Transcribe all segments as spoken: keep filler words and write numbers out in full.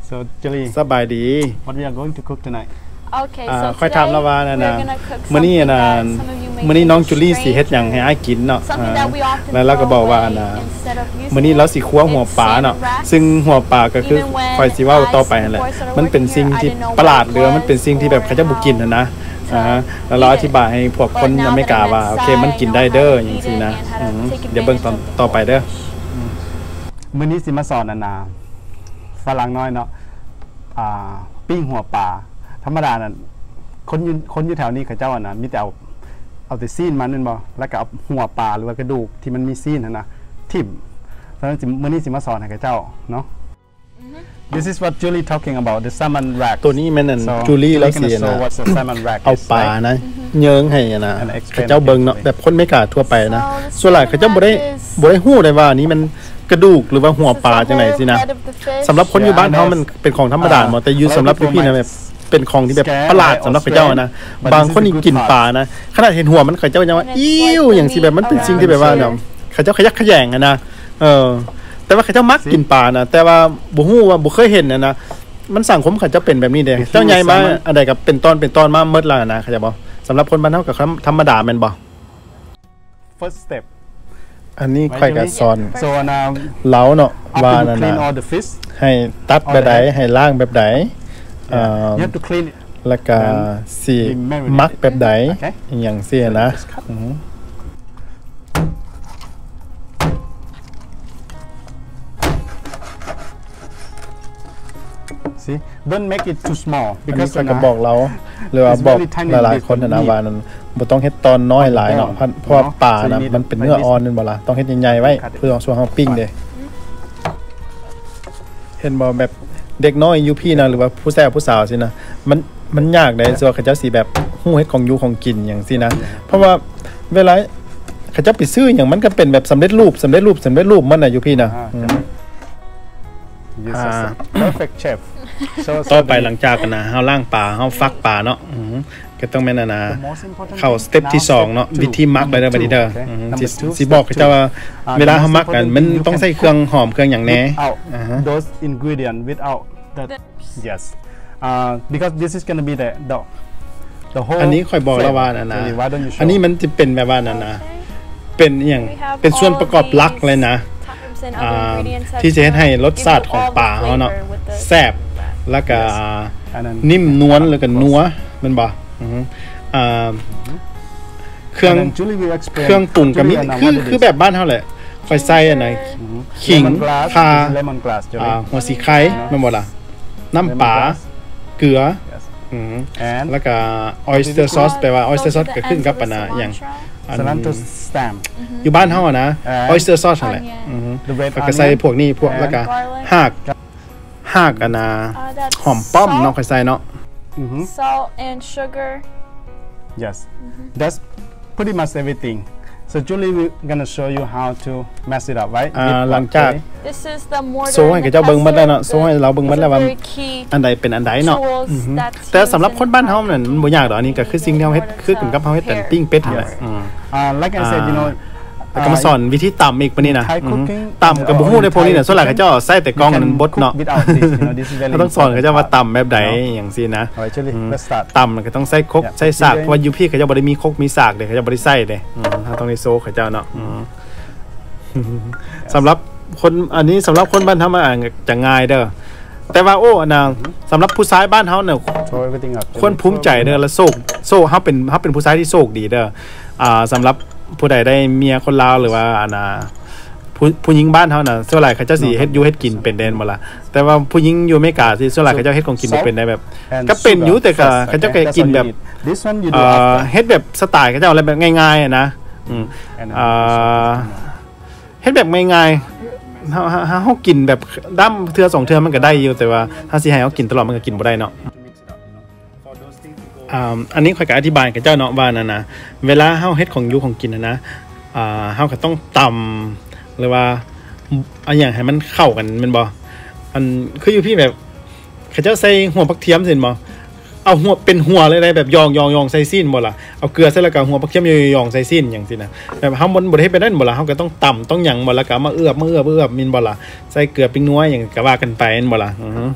so Julie สบายดี what we are going to cook tonight Okay, อ่า so ค่อยถามแล้วว่านะ today นะ we're gonna cook มื้อนี้ something นะ that some of you may มื้อนี้ think น้อง is จูลี่สิ strange, เฮ็ดหยังให้อ้ายกินเนาะ something that we often แล้วเราก็บอกว่านะ throw away instead of using มื้อนี้เราสิคั่วหัว It's ปลาเนาะ salmon wraps ซึ่งหัวปลาก็คือ Even when ค่อยสิเว้า I ต่อไปนั่นแหละ before I started มันเป็น working สิ่ง here, ที่ I didn't know ประหลาด what it หรือว่ามันเป็นสิ่งที่แบบเขาจะบ่กินนะนะอ่าแล้วเราอธิบายให้พวกคนอเมริกาว่าโอเคมันกินได้เด้ออย่างซี่นะอืมเดี๋ยวเบิ่งตอนต่อไปเด้อมื้อนี้สิมาสอนนานาฝรั่งน้อยเนาะอ่าปิ้งหัวปลาธรรมดาน่ะคนอยู่คนอยู่แถวนี้เขาเจ้าอ่ะนะมีแต่เอาเอาแต่ซีนมันนั่นบ่แล้วก็เอาหัวปลาหรือว่ากระดูกที่มันมีซีนนะทิ่มเพราะฉะนั้นมื้อนี้สิมาสอนให้เขาเจ้าเนาะ This is what Julie talking about the salmon rack ตัวนี้แม่นนั่น So จูลี่แล้ว Julie สิ gonna นะ show what the salmon rack เอา is ปลา like นะเยิงให้นะ And explain เขาเจ้าเบิ่งเนาะแบบคนไม่กล้าทั่วไปนะ So the ส่วนหลายเขาเจ้าบ่ได้ salmon rack is บ่ได้ฮู้ได้ว่านี่มันกระดูกหรือว่าหัวปลาจังได๋สินะ head of the fish สำหรับคนอยู่บ้านเฮามันเป็นของธรรมดาหมดแต่อยู่สำหรับพี่ๆนะแบบเป็นของที่แบบประหลาดสำหรับเขาเจ้านะบางคนนี่กินปลานะขนาดเห็นหัวมันเขาเจ้ายังว่าอิ่วอย่างสิแบบมันเป็นสิ่งที่แบบว่าเนาะเขาเจ้าขยักขยงอะนะเออแต่ว่าเขาเจ้ามักกินปลานะแต่ว่าบ่ฮู้ว่าบ่เคยเห็นนะนะมันสังคมเขาเจ้าเป็นแบบนี้เด้เจ้าใหญ่มาอันใดก็เป็นตอนเป็นตอนมาหมดแล้วนะเขาจะบ่สำหรับคนบ้านเฮาก็ธรรมดาแม่นบ่ first step อันนี้ค่อยก็สอน so now เล้าเนาะว่า after นั่ you น clean น่ะ all the fish ให้ตัดแบบใดให้ล้างแบบใดเอ่อ you have to clean it แล้วก็สิมักแบบใดอหย่างเสียนะ see don't make it too small อันนี้ because ก็บอกเราหรือว่าบอกหลายๆคนนะว่านั้นบ่ต้องเฮ็ดตอนน้อยหลายเนาะเพราะปลานะมันเป็นเนื้ออ่อนนั่นบ่ล่ะต้องเฮ็ดใหญ่ๆไว้เพื่อช่วยเฮาปิ้งเด้เห็นบ่แบบเด็กน้อยอยู่พี่นะหรือว่าผู้แซ่ผู้สาวสินะมันมันยากได้ส่วนเขาเจ้าสิแบบฮู้เฮ็ดของอยู่ของกินอย่างซี่นะเพราะว่าเวลาเขาเจ้าไปซื้อหยังมันก็เป็นแบบสำเร็จรูปสำเร็จรูปสำเร็จรูปมันน่ะอยู่พี่นะ perfect chef ต่อไปหลังจากกันนะเฮาล้างปลาเฮาฟักปลาเนาะก็ต้องแม่นนะเข้าสเต็ปที่สองเนาะวิธีมักเลยเด้อบัดนี้เด้อสิบอกเขาเจ้าว่าเวลาเฮามักกันมันต้องใส่เครื่องหอมเครื่องหยังแน่ those ingredient without the yes uh, because this is going to be the the the whole อันนี้ค่อยบอกแล้วว่านะนะอันนี้มันจะเป็นแบบว่านั่นนะเป็นอหย่างเป็นส่วนประกอบหลักเลยนะที่จะให้รสชาติของปลาเฮาเนาะแซ่บแล้วก็นิ่มนวลแล้วก็นัวมันบ่อ่าเครื่องเครื่องปรุงก็มีคือคือแบบบ้านเฮาแหละค่อยใส่อันไหนขิงข่าอ่าหัวสีไข่แม่นบ่ล่ะน้ำปลาเกลืออือแล้วก็ oyster sauce แปลว่า oyster sauce ก็ขึ้นกับปะนะอย่าง Cilantro stem อยู่บ้านเฮาอ่ะนะ oyster sauce นั่นแหละอือแล้วก็ใส่พวกนี้พวกแล้วก็หากหากอันน่ะหอมป้อมเนาะค่อยใส่เนาะ salt and sugar yes that's pretty much everything so Julie we're gonna show you how to mess it up right อ่าหลังจาก this is the mortar โซให้กับเจ้าเบิ่งหมดแล้วเนาะโซให้เราเบิ่งหมดแล้วว่าอันใดเป็นอันใดเนาะแต่สำหรับคนบ้านเฮานั่นมันบ่ยากดอกอันนี้ก็คือสิ่งที่เฮาเฮ็ดคือกันกับเฮาเฮ็ดแต่ปิ้งเป็ดนั่นแหละอือ uh like I said you know แล้วก็มาสอนวิธีตำอีกปะนี่นะตำกับบุฮู้ในพวกนี้เนี่ยส่วนหลายเขาเจ้าใส่แต่กล้องนั้นบดเนาะเขาต้องสอนเขาเจ้าว่าตำแบบใดอย่างซี่นะตำก็ต้องใส่ครกใส่สากเพราะว่ายูพี่เขาเจ้าบ่ได้มีครกมีสากเด้เขาเจ้าบ่ได้ใส่เด้เขาต้องได้โซเขาเจ้าเนาะสำหรับคนอันนี้สำหรับคนบ้านเฮามันจะง่ายเด้อแต่ว่าโอ้นางสำหรับผู้ชายบ้านเฮาเนี่ยควรภูมิใจเด้อและโชคโชคเฮาเป็นเฮาเป็นผู้ชายที่โชคดีเด้ออ่าสำหรับผู้ใดได้เมียคนลาวหรือว่าอันน่ะผู้ผู้หญิงบ้านเฮาน่ะส่วนหลายเขาเจ้าสิเฮ็ดอยู่เฮ็ดกินเป็นแดนบ่ล่ะแต่ว่าผู้หญิงอยู่อเมริกาสิส่วนหลายเขาเจ้าเฮ็ดของกินบ่เป็นได้แบบก็เป็นอยู่แต่ก็เขาเจ้าก็กินแบบเอ่อเฮ็ดแบบสไตล์เขาเจ้าอะไรแบบง่ายๆอ่ะนะอืมอ่าเฮ็ดแบบง่ายๆเฮาเฮากินแบบดํเทื่อสองเทื่อมันก็ได้อยู่แต่ว่าถ้าสิให้เฮากินตลอดมันก็กินบ่ได้เนาะอ่าอันนี้ข่อยก็อธิบายกับเจ้าเนาะว่านั่นนะเวลาเฮาเฮ็ดของอยู่ของกินนะนะอ่าเฮาก็ต้องตำหรือว่าเอาอย่างให้มันเข้ากันแม่นบ่อันคืออยู่พี่แบบเขาเจ้าใส่หัวผักเทียมเห็นบ่เอเอาหัวเป็นหัวเลยได้แบบยองยองยองใส่ซีนบ่ล่ะเอาเกลือใส่แล้วก็หัวผักเคี่ยมยองใส่ซีนอย่างสินะแบบเฮาบ่ได้เฮ็ดไปได้บ่ล่ะเฮาก็ต้องตำต้องหยังบ่ล่ะก็มาเอือบมาเอือบเอือบมินบ่ล่ะใส่เกลือปิ้งนัวหยังก็ว่ากันไปบ่ล่ะอือฮึ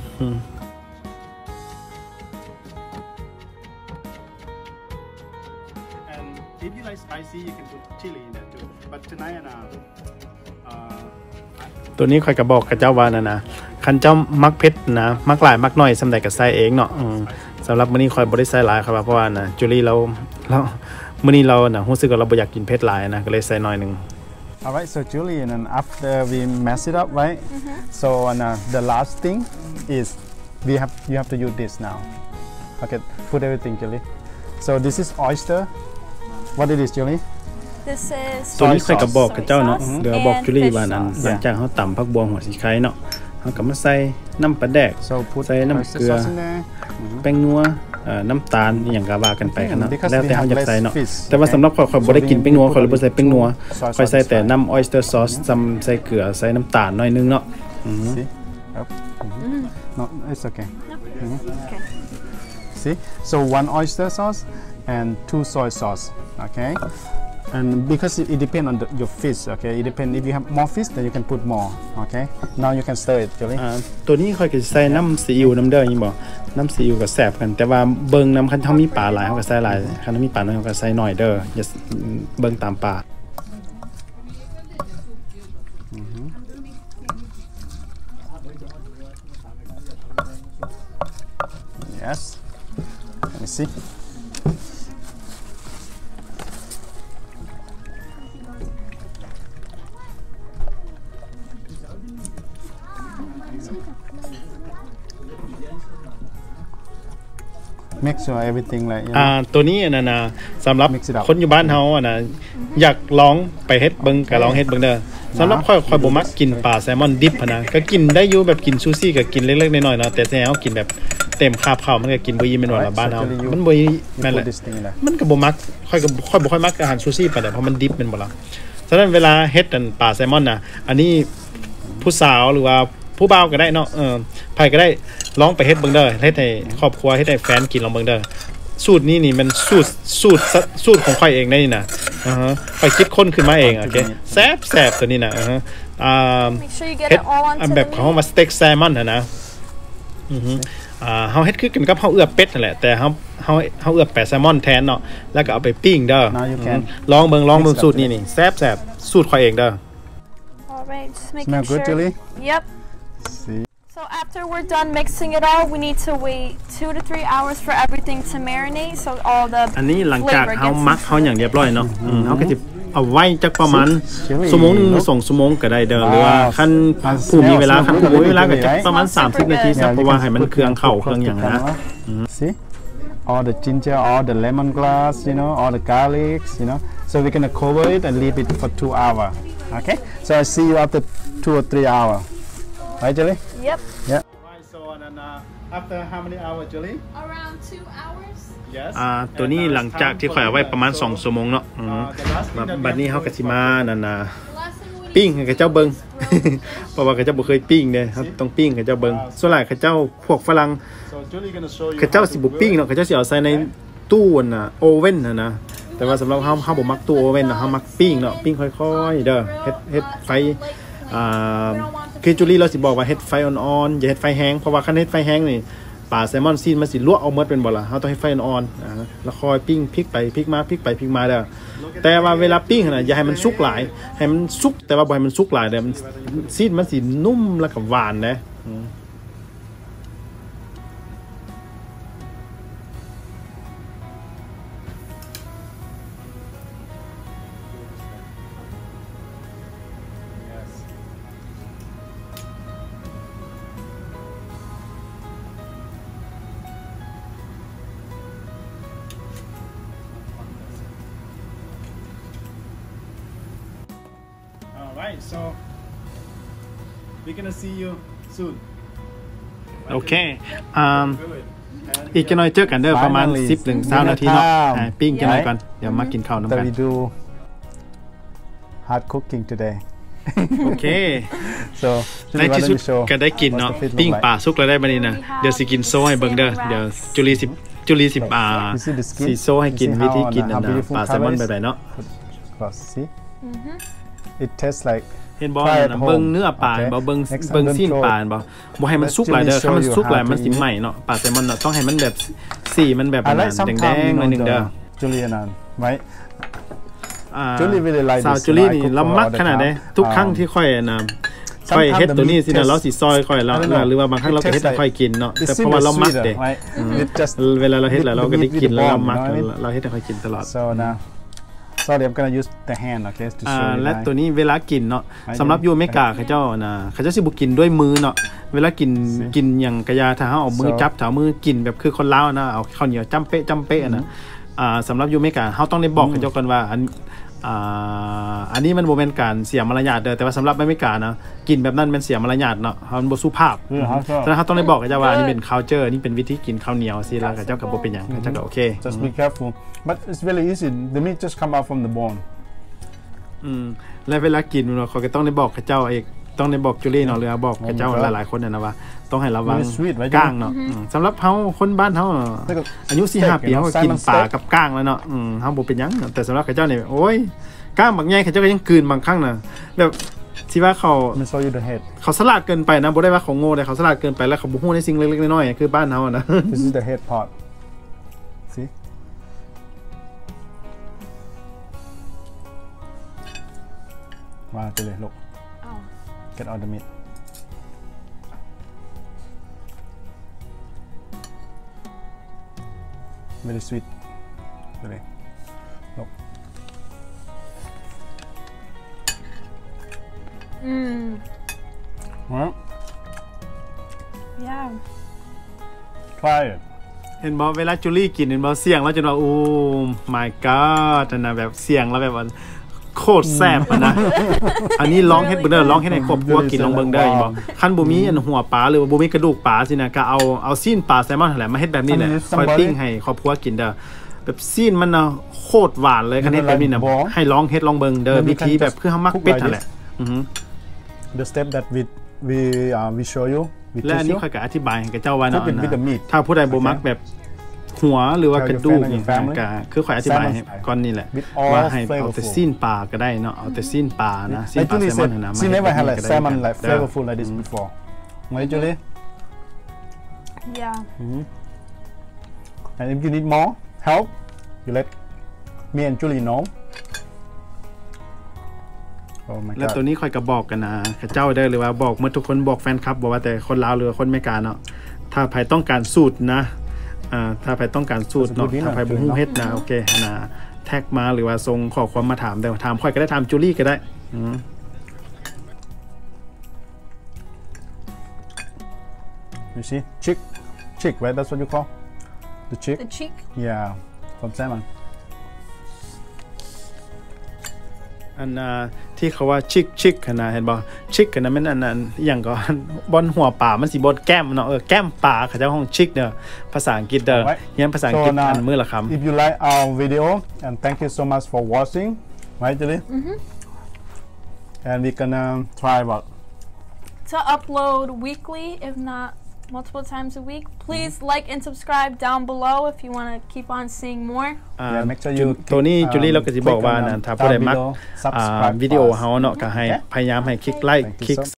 If you like spicy, you can put chili in there too. But tonight, uh, ตัวนี้ค่อยก็บอกกับเจ้าว่านะนะคันเจ้ามักเผ็ดนะมักหลายมักน้อยสำใดก็ใส่เองเนาะสำหรับมื้อนี้ค่อยบ่ได้ใส่หลายครับเพราะว่านะจูลี่เราเรามื้อนี้เราน่ะรู้สึกว่าเราบ่อยากกินเผ็ดหลายนะก็เลยใส่น้อยนึง Alright, so Julie, and then after we mess it up, right? Mm-hmm. So and, uh, the last thing is we have you have to use this now. Okay, put everything, Julie. So this is oyster. What it is, Julie? This is ตัวนี้ค่อยก็บอกกับเจ้าเนาะ sauce เดี๋ยวบอก and จูลี่ fish ว่านั้น sauce. หลังจากเฮาตำผักบัวหัวสีไข่เนาะเฮาก็มาใส่น้ำปลาแดก So put ใส่น้ำ oyster เกลือ sauce in there. แป้งนัวเอ่อน้ำตาลอหย่างก็ว่ากันไปกันเนาะ Because แล้วแต่ we เฮา have อยากใส่ less เนาะ fish, แต่ว่า okay? สำหรับข่อยข่อยบ่ได้กินแป้งนัวข่อยเลยบ่ใส่แป้งนัว Soy ข่อย sauce ใส่ is แต่ fine. น้ำ oyster sauce ซ้ำใส่เกลือใส่น้ำตาลหน่อยนึงเนาะอือฮึ See? Yep. Mhm. No, it's okay. Mhm. Okay. See? So one oyster sauce and two soy sauce. Okay. And because it, it depends on the, your fish, okay? It depends. If you have more fish, then you can put more, okay? Now you can stir it, Julie. อ่าตัวนี้ค่อยก็สิใส่น้ำซีอิ๊วน้ำเด้อยิงบ่น้ำซีอิ๊วก็แซ่บกันแต่ว่าเบิ่งน้ำคันเฮามีปลาหลายเฮาก็ใส่หลายคันเฮามีปลาน้อยเฮาก็ใส่น้อยเด้ออย่าเบิ่งตามปลา Yes. Let me see. Make sure everything like you อ่า know. ตัวนี้อันนั้นนะสำหรับ Mix it up คนอยู่บ้านเฮาอ่ะนะอยากลองไปเฮ็ดเบิ่งก็ลองเฮ็ดเบิ่งเด้อสำหรับค่อยค่อยบ่มักกินปลาแซลมอนดิบหันนะก็กินได้อยู่แบบกินซูชิก็กินเล็กๆน้อยๆเนาะแต่แซวกินแบบเต็มคาบข้าวมันก็กินบ่อิ่มแม่นว่าล่ะบ้านเฮามันบ่อิ่ม You แม่นแห put ละ this thing in there. มันก็บ่มักค่อยก็ค่อยบ่ค่อยมักอาหารซูชิปานใดเพราะมันดิบแม่นบ่ล่ะฉะนั้นเวลาเฮ็ดอันปลาแซลมอนน่ะอันนี้ผู้สาวหรือว่าผู้บ่าวก็ได้เนาะเออไผก็ได้ลองไปเฮ็ดเบิ่งเด้อเฮ็ดให้ครอบครัวเฮ็ดให้แฟนกินลองเบิ่งเด้อสูตรนี้นี่มันสูตรสูตรสูตรของข่อยเองได้นี่นะอ่าฮะข่อยคิดค้นขึ้นมาเองโอเคแซ่บแซ่บตัวนี้นะอ่าฮะอ่า Make sure you get เฮ็ด it all อัน onto แบ the บเขา meat. มาสเต็กแซลมอนนะนะอือฮึอ่าเฮาเฮ็ดคือกันกับเฮาเอือบเป็ดนั่นแหละแต่เฮาเฮาเฮาเอือบแปะแซลมอนแทนเนาะแล้วก็เอาไปปิ้งเด้อ Now you can ลองเบิ่งลองเบิ่งสูตรนี้นี่แซ่บแซ่บสูตรข่อยเองเด้อ All right, just making Smell good, sure. Julie? Yep. See? So after we're done mixing it all, we need to wait two to three hours for everything to marinate, so all the อันนี้หลังจาก flavor เฮา gets มัก into เฮาอย่าง it. เรียบร้อยเนาะอืมเฮาก็สิเอาไว้จักประมาณ Chili ชั่วโมงหนึงหรือสองชั่วโมงก็ได้เด้อหรือว่าคันผู้มีเวลาคันผู้มีเวลาก็จะประมาณสามสิบนาทีซะเพราะว่าให้มันเครื่องเข้าเครื่องหยังนะ See? All the ginger, all the lemongrass, you know, all the garlics, you know. So we're gonna cover it and leave it for two hours. Okay? So I see you after two or three hours. Right, Julie? Yep. Yeah. Right, so and uh, after how many hours, Julie? Around two hours. Yes. อ่าตัวนี้หลังจากที่ข่อยเอาไว้ประมาณสองชั่วโมงเนาะอืมบัดนี้เฮาก็สิมานั่นน่ะ Last thing we ปิ้งให้กับเจ้าเบิง เพราะว่าเขาเจ้าบ่เคยปิ้งเด้เขาต้องปิ้งให้เจ้าเบิงส่วนหลายเขาเจ้าพวกฝรั่ง So Julie gonna show you. เขาเจ้าสิบ่ปิ้งเนาะเขาเจ้าสิเอาใส่ในตู้น่ะโอเว่นน่ะนะแต่ว่าสำหรับเฮาเฮาบ่มักตู้โอเว่นเนาะเฮามักปิ้งเนาะปิ้งค่อยๆเด้อเฮ็ดเฮ็ดไฟอ่าคือจูลี่เราสิบอกว่าเฮ็ดไฟอ่อนๆอย่าเฮ็ดไฟแห้งเพราะว่าคันเฮ็ดไฟแห้งนี่ปลาแซลมอนซีนมันสิลวกเอาหมดเป็นบ่ล่ะเฮาต้องให้ไฟอ่อนๆอ่าแล้วค่อยปิ้งพลิกไปพลิกมาพลิกไปพลิกมาเด้อแต่ว่าเวลาปิ้งน่ะอย่าให้มันสุกหลายให้มันสุกแต่ว่าบ่ให้มันสุกหลายเด้อมันซีนมันสินุ่มแล้วก็หวานนะอืม Alright, so we're gonna see you soon. โอเคอ่าอีกจะน้อยเจอกันเด้อประมาณ Finally, สิบถึงสามนาทีเนาะ dinner time อ่าปิ้งจะน้อย Right? ก่อนเดี๋ยวมากินข้าวนำ That กัน we do hard cooking today. โอเค So ใน Julie, why ที่ don't สุด you show ก็ได้กินเนาะ what's the fish look ปิ้ง like? ปลาสุกแล้วได้บัดนี้นะเดี๋ยวสิกินโซ่ให้เบิ่งเด้อเดี๋ยวจูลี่สิจุลีสิบอ่า You see the skin? สีโซให้กิน You see วิ how ธีกิน how นั่นนะ beautiful ปลาแซลมอน color แบบ is? ไหนเนาะ Cross, see? Mm-hmm. It tastes like เห็นบ่ Try at นะ home. เบิ่งเนื้อปลา Okay. บ่เบิ่ง Next I'm เบิ่ง gonna ซีน show ปลาบ่บ่ให้มันสุกหลายเด้อ Let's ถ้ามัน show you สุกหลาย how มัน to สิ eat. ไหม้เนาะปลาแซลมอนเนาะต้องให้มันแบบสีมันแบบ I นั้น like แด sometimes ง you ๆหน่อย know นึงเด้อ the Julian on, right? อ่า Julie really like สาว this, จุ you ลี know, I นี่ cook เรา for มัก all the ขนาดใด time. ทุกครั้ง Um, ที่ค่อยนะค่อย sometimes เฮ็ด the ตัวนี้ meat สินะ tastes- เราสิซอยค่อยเรา I don't know. หรือว่าบางครั้ง It เราก็เฮ็ด tastes ให้ค่อยกินเนาะ It แต่เพราะว่า seems เรามัก sweeter, เด้ right? It just เวลาเราเฮ็ดแล้วเราก็ได้กิน the แล้วเรา meat with the มัก bone, you know what I mean? เราเฮ็ดให้ค่อยกินตลอด So now, sorry, I'm gonna use the hand, okay, to อ่า show you. และ guys. ตัวนี้เวลากินเนาะไม่สำหรับยูอเมริกาเขาเจ้านะเขาเจ้าสิบ่กินด้วยมือเนาะเวลากินกินอย่างกะยาถ้าเฮาเอามือ So จับถ้าเอามือกินแบบคือคนลาวนะเอาข้าวเหนียวจ้ำเป๊ะจ้ำเป๊ะนะอ่าสำหรับยูอเมริกาเฮาต้องได้บอกเขาเจ้ากันว่าอันอ่าอันนี้มันบ่แม่นการเสียมารยาทเด้อแต่ว่าสำหรับอเมริกานะกินแบบนั้นมันเสียมารยาทเนาะมันบ่สุภาพอืมเขาชอบฉะนั้นเฮาต้องได้บอกเขาเจ้าว่าอันนี้เป็น culture นี่เป็นวิธีกินข้าวเหนียวสิแล้วเขาเจ้าก็บ่เป็นหยังเขาเจ้าก็โอเค Just be careful. But it's really easy. The meat just come out from the bone. อืมและเวลากินเนาะเขาก็ต้องได้บอกเขาเจ้าเองต้องได้บอกจูลี่เนาะหรือว่าบอกเขาเจ้าหลายๆคนน่ะนะว่าต้องให้ระวัง Very sweet, right? ก้างเนาะอืมสำหรับเฮาคนบ้านเฮา Like a อายุ สี่ห้า ปีเฮาก็กินปลากับก้างแล้วเนาะอืมเฮาบ่เป็นหยังแต่สำหรับเขาเจ้านี่โอ้ยก้างบางใหญ่เขาเจ้าก็ยังกลืนบางครั้งน่ะแบบที่ว่าเขา Let me show you the head. เขาสลัดเกินไปนะบ่ได้ว่าเขาโง่แต่เขาสลัดเกินไปแล้วเขาบ่ฮู้ในสิ่งเล็กๆน้อยๆคือบ้านเฮาอะนะ This is the head part. See? Wow, Julie, look. Oh. Get all the meat. Very sweet. Julie. Look. Mm. Well, Yeah. try it. เห็นบ่เวลาจูลี่กินเห็นบ่เสียงแล้วจนว่าโอ้ my god นั่นน่ะแบบเสียงแล้วแบบว่าโคตรแซ่บอะนะ อันนี้ร้องเฮ็ดเบิ่งเด้อร้องเฮ็ดให้ครอบครัวกินลองเบิ่งเด้ออีบ่คันบ่มีอันหัวปลาหรือว่าบ่มีกระดูกปลาสินะก็เอาเอาซีนปลาแซลมอนนั่นแหละมาเฮ็ดแบบนี้แหละคอยปิ้งให้ครอบครัวกินเด้อแบบซีนมันน่ะโคตรหวานเลยคันเฮ็ดแบบนี้น่ะให้ลองเฮ็ดลองเบิ่งเด้อวิธีแบบคือเฮามักเป็ดนั่นแหละอือฮึ The step that we we uh, we show you, we และอัน teach นี้ you. ค่อยก็อธิบายให้กับเจ้าว่าเนาะ Cook it with the meat. ถ้าผู้ใดบ่มักแบบหัวหรือว่ากระดูก Tell your friend and นี่ your family. ก็คือค่อยอธิบายให้ Salmon ก่อนนี่แหละ With all ว่าให้เอาแต่ flavorful. ซีนปลาก็ได้เนาะเอาแต่ซีนปลานะซีน Like ปลา Julie แซลมอน said, นะ she never had like ก็ได้ salmon like เด้อ flavorful like this before. Right, Julie? Yeah. And if you need more help, you let me and Julie know. Oh my แล้ว god. ตัวนี้ค่อยก็บอกกันนะข้าเจ้าได้เลยว่าบอกเมื่อทุกคนบอกแฟนคลับบอกว่าแต่คนลาวหรือคนอเมริกาเนาะถ้าใครต้องการสูตรนะอ่าถ้าใครต้องการสูตรเนาะถ้าใครบ่ฮู้เฮ็ดนะโอเคนะแท็กมาหรือว่าส่งข้อความมาถามได้ถามค่อยก็ได้ถามจูลี่ก็ได้อืม You see? Chick. Chick, right? That's what you call? The chick? The cheek. Yeah. From salmon. อันน่ะที่เขาว่าชิกชิกนะเห็นบ่ชิกกันนะมันอันนั้นอหย่างก็บนหัวป่ามันสิบนแก้มเนาะเออแก้มป่าเขาเจ้าห้องชิกเด้อภาษาอังกฤษเด้อ Alright. เรียนภาษาอังกฤษ So now, อันมื้อละคำ if you like our video, and thank you so much for watching, right, Julie? Mm-hmm. And we're gonna try what? To upload weekly, if not multiple times a week. Please like and subscribe down below if you want to keep on seeing more. อ่า Yeah, make sure you ตัวนี้ click, จูลี่ um, เราก็สิบอก click ว่า on, นะ um, ถ้าผู้ใด down มัก below, อ่า subscribe วิดีโอ for us. เฮาเนาะก็ให้ Okay? พยายามให้คลิกไลค์ Thank you คลิก so